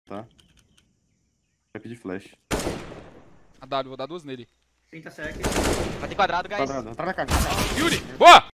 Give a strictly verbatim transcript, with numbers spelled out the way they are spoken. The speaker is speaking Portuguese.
tá? Vai pedir flash. A W, vou dar duas nele. trinta sec. Vai ter quadrado, guys. Quadrado, entra na caixa. Yuri, boa!